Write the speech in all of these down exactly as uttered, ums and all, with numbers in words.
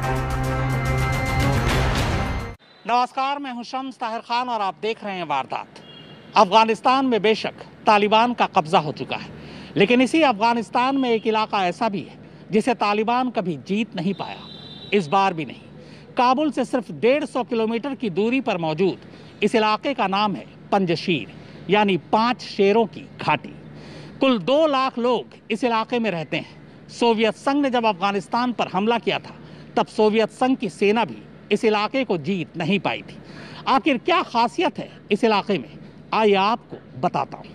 नमस्कार, मैं हूं शम्स ताहिर खान और आप देख रहे हैं वारदात। अफगानिस्तान में बेशक तालिबान का कब्जा हो चुका है, लेकिन इसी अफगानिस्तान में एक इलाका ऐसा भी है जिसे तालिबान कभी जीत नहीं पाया, इस बार भी नहीं। काबुल से सिर्फ डेढ़ सौ किलोमीटर की दूरी पर मौजूद इस इलाके का नाम है पंजशीर, यानी पांच शेरों की घाटी। कुल दो लाख लोग इस इलाके में रहते हैं। सोवियत संघ ने जब अफगानिस्तान पर हमला किया था, तब सोवियत संघ की सेना भी इस इलाके को जीत नहीं पाई थी। आखिर क्या खासियत है इस इलाके में, आइए आपको बताता हूं।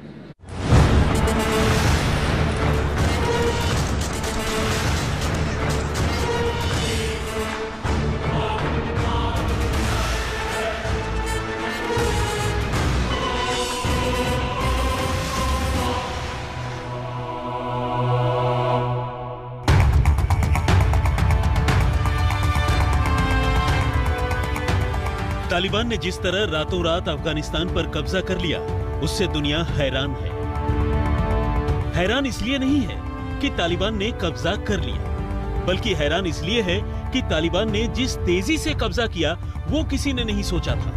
तालिबान ने जिस तरह रातों रात अफगानिस्तान पर कब्जा कर लिया, उससे दुनिया हैरान है। हैरान इसलिए नहीं है कि तालिबान ने कब्जा कर लिया, बल्कि हैरान इसलिए है कि तालिबान ने जिस तेजी से कब्जा किया वो किसी ने नहीं सोचा था।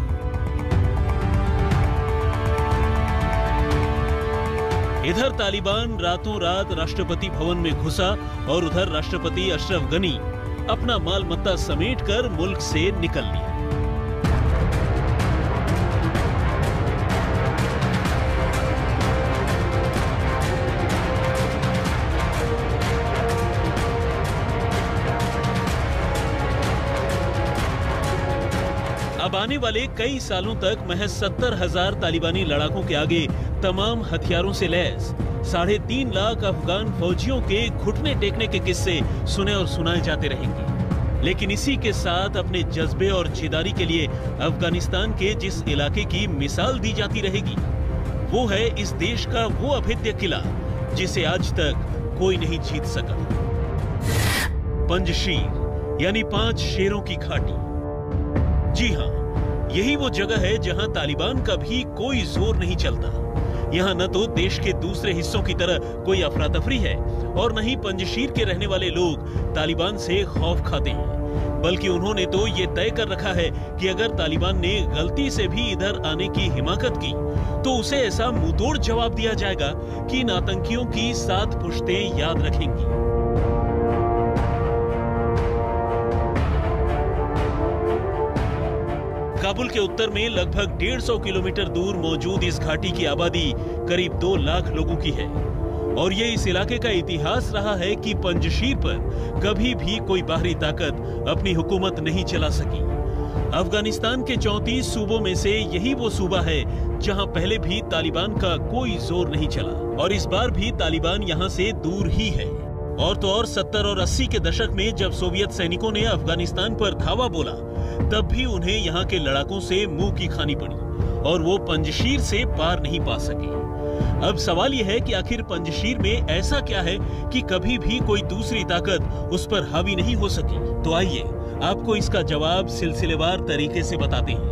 इधर तालिबान रातों रात राष्ट्रपति भवन में घुसा और उधर राष्ट्रपति अशरफ गनी अपना माल मत्ता समेटकर मुल्क से निकल लिया। अब आने वाले कई सालों तक महज सत्तर हजार तालिबानी लड़ाकों के आगे तमाम हथियारों से लैस साढ़े तीन लाख अफगान फौजियों के घुटने टेकने के किस्से सुने और सुनाए जाते रहेंगे। लेकिन इसी के साथ अपने जज्बे और जिदारी के लिए अफगानिस्तान के जिस इलाके की मिसाल दी जाती रहेगी, वो है इस देश का वो अभेद्य किला जिसे आज तक कोई नहीं जीत सका। पंजशीर यानी पांच शेरों की घाटी। जी हां, यही वो जगह है जहां तालिबान का भी कोई जोर नहीं चलता। यहाँ न तो देश के दूसरे हिस्सों की तरह कोई अफरा तफरी है और न ही पंजशीर के रहने वाले लोग तालिबान से खौफ खाते हैं, बल्कि उन्होंने तो ये तय कर रखा है कि अगर तालिबान ने गलती से भी इधर आने की हिमाकत की तो उसे ऐसा मुंहतोड़ जवाब दिया जाएगा कि इन आतंकियों की सात पुश्तें याद रखेंगी। काबुल के उत्तर में लगभग डेढ़ सौ किलोमीटर दूर मौजूद इस घाटी की आबादी करीब दो लाख लोगों की है और ये इस इलाके का इतिहास रहा है कि पंजशीर पर कभी भी कोई बाहरी ताकत अपनी हुकूमत नहीं चला सकी। अफगानिस्तान के चौंतीस सूबों में से यही वो सूबा है जहां पहले भी तालिबान का कोई जोर नहीं चला और इस बार भी तालिबान यहां से दूर ही है। और तो और सत्तर और अस्सी के दशक में जब सोवियत सैनिकों ने अफगानिस्तान पर धावा बोला, तब भी उन्हें यहाँ के लड़ाकों से मुंह की खानी पड़ी और वो पंजशीर से पार नहीं पा सके। अब सवाल यह है कि आखिर पंजशीर में ऐसा क्या है कि kभी भी कोई दूसरी ताकत उस पर हावी नहीं हो सकी। तो आइए आपको इसका जवाब सिलसिलेवार तरीके से बताते हैं।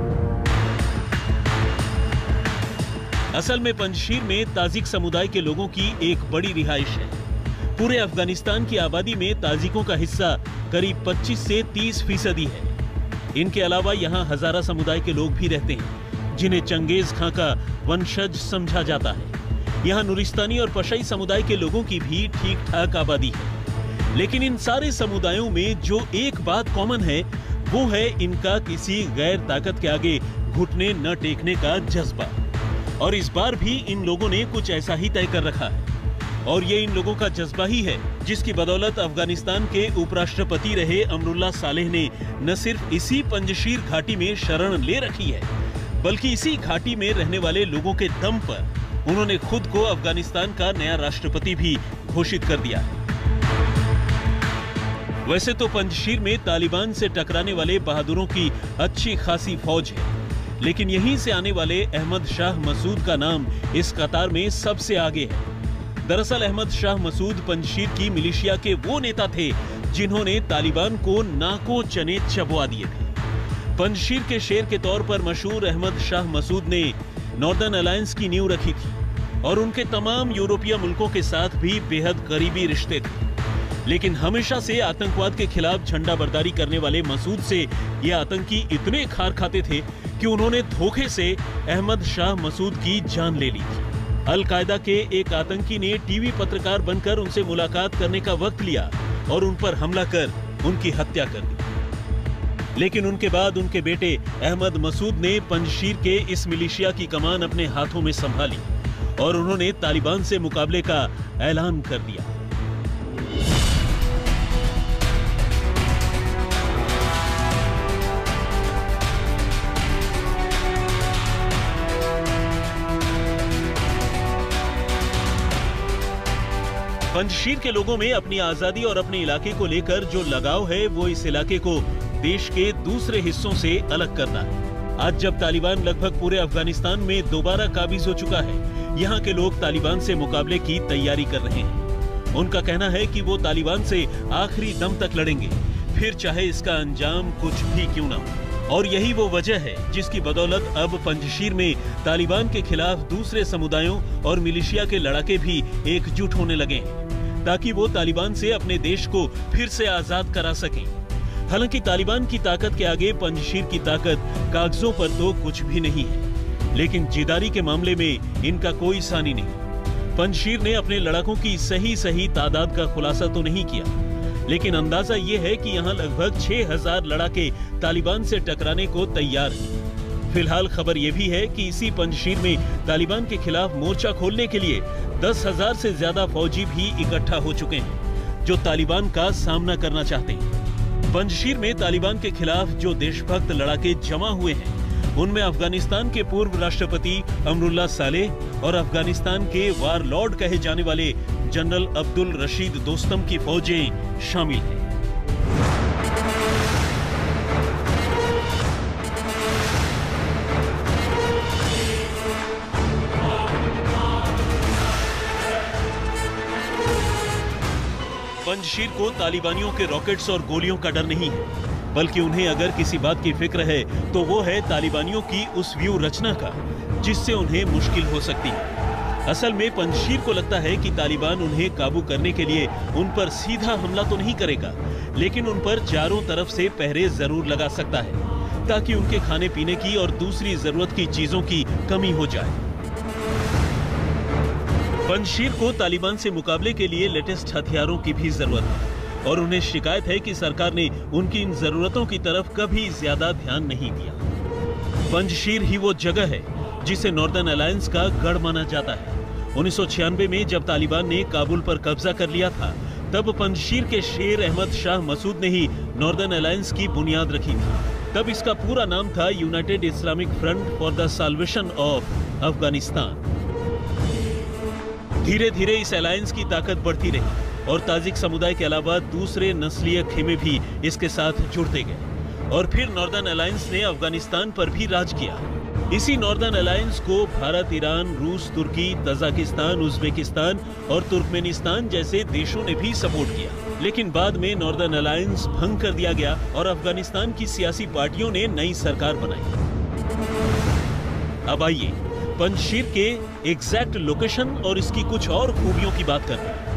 असल में पंजशीर में ताजिक समुदाय के लोगों की एक बड़ी रिहाइश है। पूरे अफगानिस्तान की आबादी में ताजिकों का हिस्सा करीब पच्चीस से तीस फीसदी है। इनके अलावा यहाँ हजारा समुदाय के लोग भी रहते हैं, जिन्हें चंगेज खां का वंशज समझा जाता है। यहाँ नुरिस्तानी और पशाई समुदाय के लोगों की भी ठीक ठाक आबादी है। लेकिन इन सारे समुदायों में जो एक बात कॉमन है, वो है इनका किसी गैर ताकत के आगे घुटने न टेकने का जज्बा। और इस बार भी इन लोगों ने कुछ ऐसा ही तय कर रखा है और ये इन लोगों का जज्बा ही है जिसकी बदौलत अफगानिस्तान के उपराष्ट्रपति रहे अमरुल्लाह सालेह ने न सिर्फ इसी पंजशीर घाटी में शरण ले रखी है, बल्कि इसी घाटी में रहने वाले लोगों के दम पर उन्होंने खुद को अफगानिस्तान का नया राष्ट्रपति भी घोषित कर दिया है। वैसे तो पंजशीर में तालिबान से टकराने वाले बहादुरों की अच्छी खासी फौज है, लेकिन यहीं से आने वाले अहमद शाह मसूद का नाम इस कतार में सबसे आगे है। दरअसल अहमद शाह मसूद पंजशीर की मिलिशिया के वो नेता थे जिन्होंने तालिबान को नाको चने चबवा दिए थे। पंजशीर के शेर के तौर पर मशहूर अहमद शाह मसूद ने नॉर्दर्न अलायंस की नींव रखी थी और उनके तमाम यूरोपीय मुल्कों के साथ भी बेहद करीबी रिश्ते थे। लेकिन हमेशा से आतंकवाद के खिलाफ झंडा बरदारी करने वाले मसूद से ये आतंकी इतने खार खाते थे कि उन्होंने धोखे से अहमद शाह मसूद की जान ले ली थी। अल-कायदा के एक आतंकी ने टीवी पत्रकार बनकर उनसे मुलाकात करने का वक्त लिया और उन पर हमला कर उनकी हत्या कर दी। लेकिन उनके बाद उनके बेटे अहमद मसूद ने पंजशीर के इस मिलिशिया की कमान अपने हाथों में संभाली और उन्होंने तालिबान से मुकाबले का ऐलान कर दिया। पंजशीर के लोगों में अपनी आजादी और अपने इलाके को लेकर जो लगाव है वो इस इलाके को देश के दूसरे हिस्सों से अलग करता है। आज जब तालिबान लगभग पूरे अफगानिस्तान में दोबारा काबिज हो चुका है, यहाँ के लोग तालिबान से मुकाबले की तैयारी कर रहे हैं। उनका कहना है कि वो तालिबान से आखिरी दम तक लड़ेंगे, फिर चाहे इसका अंजाम कुछ भी क्यों ना हो। और यही वो वजह है जिसकी बदौलत अब पंजशीर में तालिबान के खिलाफ दूसरे समुदायों और मिलिशिया के लड़ाके भी एकजुट होने लगे हैं ताकि वो तालिबान से अपने देश को फिर से आजाद करा सकें। हालांकि तालिबान की ताकत के आगे पंजशीर की ताकत कागजों पर तो कुछ भी नहीं है, लेकिन जिदारी के मामले में इनका कोई सानी नहीं। पंजशीर ने अपने लड़ाकों की सही सही तादाद का खुलासा तो नहीं किया, लेकिन अंदाजा ये है कि यहाँ लगभग छह हजार लड़ाके तालिबान से टकराने को तैयार हैं। फिलहाल खबर ये भी है कि इसी पंजशीर में तालिबान के खिलाफ मोर्चा खोलने के लिए दस हजार से ज्यादा फौजी भी इकट्ठा हो चुके हैं जो तालिबान का सामना करना चाहते हैं। पंजशीर में तालिबान के खिलाफ जो देशभक्त लड़ाके जमा हुए हैं उनमें अफगानिस्तान के पूर्व राष्ट्रपति अमरुल्लाह सालेह और अफगानिस्तान के वारलॉर्ड कहे जाने वाले जनरल अब्दुल रशीद दोस्तम की फौजें शामिल हैं। पंजशीर को तालिबानियों के रॉकेट्स और गोलियों का डर नहीं है, बल्कि उन्हें अगर किसी बात की फिक्र है तो वो है तालिबानियों की उस व्यू रचना का जिससे उन्हें मुश्किल हो सकती है। असल में पंजशीर को लगता है कि तालिबान उन्हें काबू करने के लिए उन पर सीधा हमला तो नहीं करेगा, लेकिन उन पर चारों तरफ से पहरे जरूर लगा सकता है ताकि उनके खाने पीने की और दूसरी जरूरत की चीजों की कमी हो जाए। पंजशीर को तालिबान से मुकाबले के लिए लेटेस्ट हथियारों की भी जरूरत है और उन्हें शिकायत है कि सरकार ने उनकी इन जरूरतों की तरफ कभी ज्यादा ध्यान नहीं दिया। पंजशीर ही वो जगह है जिसे नॉर्दर्न अलायंस का गढ़ माना जाता है। उन्नीस सौ छियानवे में जब तालिबान ने काबुल पर कब्जा कर लिया था, तब पंजशीर के शेर अहमद शाह मसूद ने ही नॉर्दर्न अलायंस की बुनियाद रखी थी। तब इसका पूरा नाम था United Islamic Front for the Salvation of Afghanistan. धीरे धीरे इस अलायंस की ताकत बढ़ती रही और ताजिक समुदाय के अलावा दूसरे नस्लीय खेमे भी इसके साथ जुड़ते गए और फिर नॉर्दर्न अलायंस ने अफगानिस्तान पर भी राज किया। इसी नॉर्दर्न अलायंस को भारत, ईरान, रूस, तुर्की, तजाकिस्तान, उज्बेकिस्तान और तुर्कमेनिस्तान जैसे देशों ने भी सपोर्ट किया, लेकिन बाद में नॉर्दर्न अलायंस भंग कर दिया गया और अफगानिस्तान की सियासी पार्टियों ने नई सरकार बनाई। अब आइए पंजशीर के एग्जैक्ट लोकेशन और इसकी कुछ और खूबियों की बात करते हैं।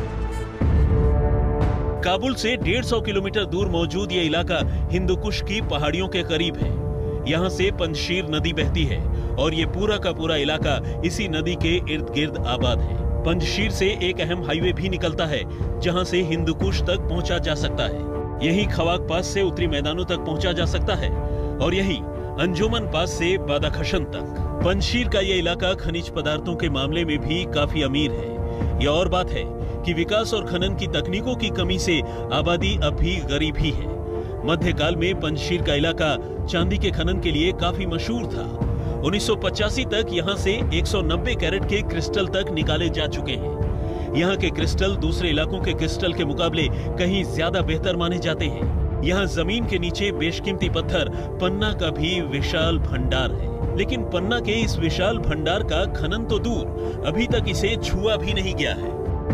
काबुल से डेढ़ सौ किलोमीटर दूर मौजूद ये इलाका हिंदुकुश की पहाड़ियों के करीब है। यहाँ से पंजशीर नदी बहती है और ये पूरा का पूरा इलाका इसी नदी के इर्द गिर्द आबाद है। पंजशीर से एक अहम हाईवे भी निकलता है जहाँ से हिंदुकुश तक पहुँचा जा सकता है। यही खवाक पास से उत्तरी मैदानों तक पहुँचा जा सकता है और यही अंजुमन पास से बादाखशन तक। पंजशीर का ये इलाका खनिज पदार्थों के मामले में भी काफी अमीर है। यह और बात है कि विकास और खनन की तकनीकों की कमी से आबादी अब भी गरीब ही है। मध्यकाल में पंजशीर का इलाका चांदी के खनन के लिए काफी मशहूर था। उन्नीस सौ पचासी तक यहाँ से एक सौ नब्बे कैरेट के क्रिस्टल तक निकाले जा चुके हैं। यहाँ के क्रिस्टल दूसरे इलाकों के क्रिस्टल के मुकाबले कहीं ज्यादा बेहतर माने जाते हैं। यहाँ जमीन के नीचे बेशकीमती पत्थर पन्ना का भी विशाल भंडार है, लेकिन पन्ना के इस विशाल भंडार का खनन तो दूर, अभी तक इसे छुआ भी नहीं गया है।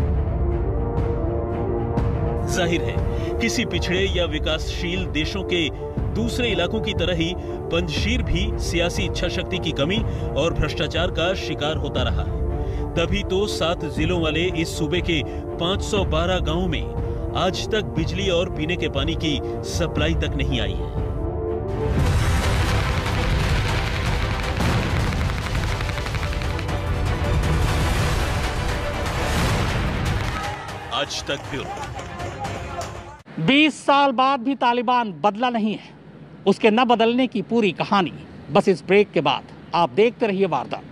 जाहिर है किसी पिछड़े या विकासशील देशों के दूसरे इलाकों की तरह ही पंजशीर भी सियासी इच्छा शक्ति की कमी और भ्रष्टाचार का शिकार होता रहा है। तभी तो सात जिलों वाले इस सूबे के पाँच सौ बारह गांवों में आज तक बिजली और पीने के पानी की सप्लाई तक नहीं आई है। आज तक ब्यूरो। बीस साल बाद भी तालिबान बदला नहीं है। उसके न बदलने की पूरी कहानी बस इस ब्रेक के बाद। आप देखते रहिए वारदात।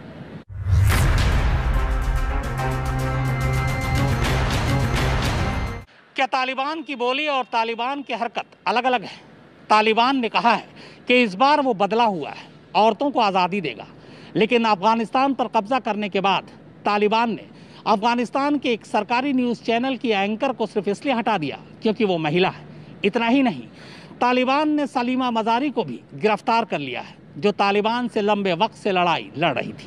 क्या तालिबान की बोली और तालिबान की हरकत अलग अलग है? तालिबान ने कहा है कि इस बार वो बदला हुआ है, औरतों को आज़ादी देगा। लेकिन अफगानिस्तान पर कब्जा करने के बाद तालिबान ने अफगानिस्तान के एक सरकारी न्यूज़ चैनल की एंकर को सिर्फ इसलिए हटा दिया क्योंकि वो महिला है। इतना ही नहीं, तालिबान ने सलीमा मजारी को भी गिरफ्तार कर लिया है, जो तालिबान से लंबे वक्त से लड़ाई लड़ रही थी।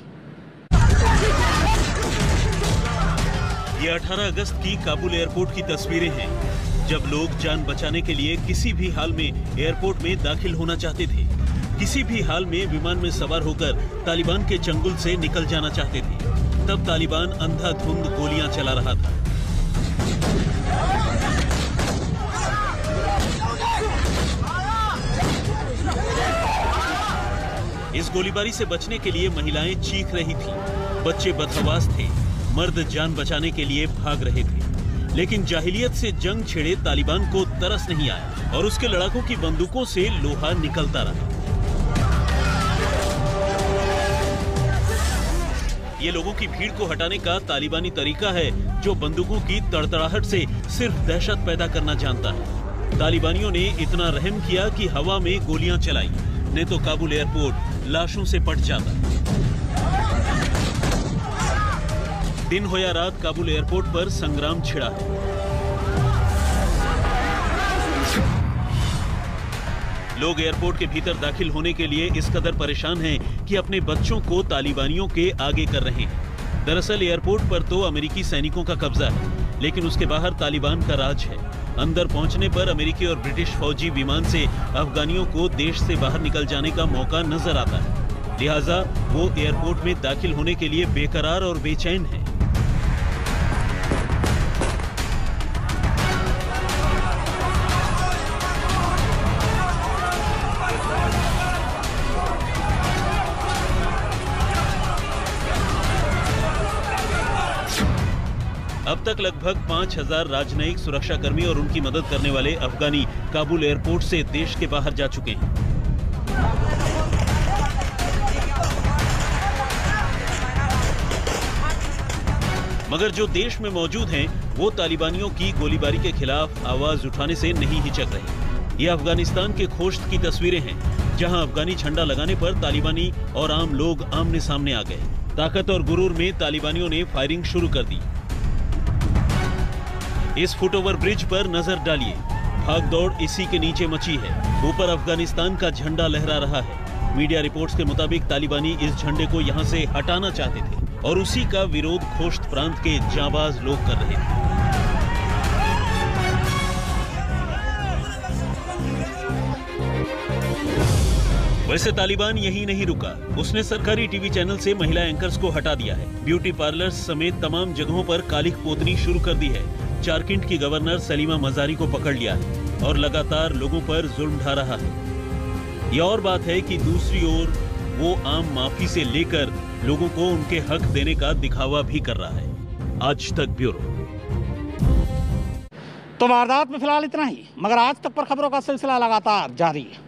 ये अठारह अगस्त की काबुल एयरपोर्ट की तस्वीरें हैं, जब लोग जान बचाने के लिए किसी भी हाल में एयरपोर्ट में दाखिल होना चाहते थे। किसी भी हाल में विमान में सवार होकर तालिबान के चंगुल से निकल जाना चाहते थे। तब तालिबान अंधाधुंध गोलियां चला रहा था। इस गोलीबारी से बचने के लिए महिलाएं चीख रही थीं, बच्चे बदहवास थे, मर्द जान बचाने के लिए भाग रहे थे। लेकिन जाहिलियत से जंग छेड़े तालिबान को तरस नहीं आया और उसके लड़ाकों की बंदूकों से लोहा निकलता रहा। ये लोगों की भीड़ को हटाने का तालिबानी तरीका है, जो बंदूकों की तड़तड़ाहट से सिर्फ दहशत पैदा करना जानता है। तालिबानियों ने इतना रहम किया कि हवा में गोलियां चलाई, नहीं तो काबुल एयरपोर्ट लाशों से पट जाता। दिन हो या रात, काबुल एयरपोर्ट पर संग्राम छिड़ा है। लोग एयरपोर्ट के भीतर दाखिल होने के लिए इस कदर परेशान हैं कि अपने बच्चों को तालिबानियों के आगे कर रहे हैं। दरअसल एयरपोर्ट पर तो अमेरिकी सैनिकों का कब्जा है, लेकिन उसके बाहर तालिबान का राज है। अंदर पहुंचने पर अमेरिकी और ब्रिटिश फौजी विमान से अफगानियों को देश से बाहर निकल जाने का मौका नजर आता है। लिहाजा वो एयरपोर्ट में दाखिल होने के लिए बेकरार और बेचैन है। अब तक लगभग पाँच हजार राजनयिक, सुरक्षाकर्मी और उनकी मदद करने वाले अफगानी काबुल एयरपोर्ट से देश के बाहर जा चुके हैं। मगर जो देश में मौजूद हैं, वो तालिबानियों की गोलीबारी के खिलाफ आवाज उठाने से नहीं हिचक रहे। ये अफगानिस्तान के खोश्त की तस्वीरें हैं, जहां अफगानी झंडा लगाने पर तालिबानी और आम लोग आमने सामने आ गए। ताकत और गुरूर में तालिबानियों ने फायरिंग शुरू कर दी। इस फुटओवर ब्रिज पर नजर डालिए, भागदौड़ इसी के नीचे मची है। ऊपर अफगानिस्तान का झंडा लहरा रहा है। मीडिया रिपोर्ट्स के मुताबिक तालिबानी इस झंडे को यहां से हटाना चाहते थे और उसी का विरोध खोश्त प्रांत के जांबाज लोग कर रहे थे। वैसे तालिबान यही नहीं रुका, उसने सरकारी टीवी चैनल से महिला एंकर्स को हटा दिया है। ब्यूटी पार्लर्स समेत तमाम जगहों पर कालिख पोतनी शुरू कर दी है। चारकिंट की गवर्नर सलीमा मजारी को पकड़ लिया है और लगातार लोगों पर जुल्म ढा रहा है। यह और बात है कि दूसरी ओर वो आम माफी से लेकर लोगों को उनके हक देने का दिखावा भी कर रहा है। आज तक ब्यूरो। तो वारदात में फिलहाल इतना ही, मगर आज तक पर खबरों का सिलसिला लगातार जारी है।